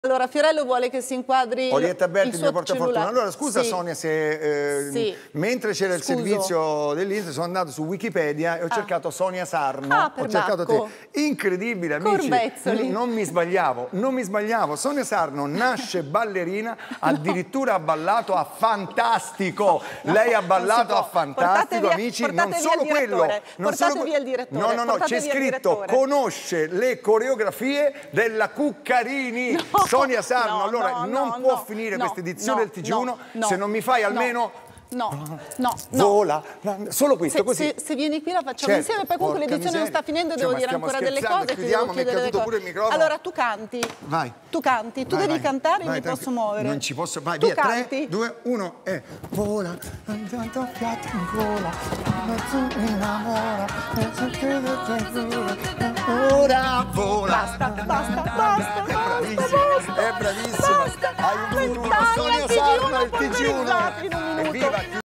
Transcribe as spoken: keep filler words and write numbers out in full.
Allora, Fiorello vuole che si inquadri Orietta Berti, il il suo mio portafortuna. cellulare. Allora, scusa Sì. Sonia se eh, Sì. mentre c'era il Scuso. servizio dell'Inter sono andato su Wikipedia e ho Ah. cercato Sonia Sarno. Ah, per ho cercato Bacco. te. Incredibile, amici. Corbezzoli. N- non mi sbagliavo, non mi sbagliavo. Sonia Sarno nasce ballerina, addirittura ha ballato a Fantastico. No, Lei ha non ballato si a può. Fantastico, Portate via- amici. portate Non via solo il quello. direttore. Non Portate solo... via il direttore. No, no, no, Portate c'è via il scritto direttore. conosce le coreografie della Cuccarini. No, Sonia Sarno, no, allora no, non no, può no, finire no, questa edizione no, del T G uno no, no, se non mi fai almeno... No, no, no. Vola, solo questo, Se, così. se, se vieni qui la facciamo Certo, insieme, poi comunque porca l'edizione non miseria. sta finendo e Cioè, devo ma dire stiamo ancora delle scherzando, cose, ti chiudiamo, devo mi è chiedere delle caduto cose. pure il microfono. Allora, tu canti. Vai. Tu canti, tu Vai, devi vai. cantare, io Vai, mi tranqui- posso muovere. Non ci posso, vai, tu via, canti. tre, due, uno, e vola, tanto fiato in gola, tu innamora, ora vola. Basta, basta, basta, È basta, bravissima, basta. è bravissima. Basta. Hai un futuro, Vent'anni Sonia al T G Sarno, uno il T G uno. polverizzati in un minuto. Evviva!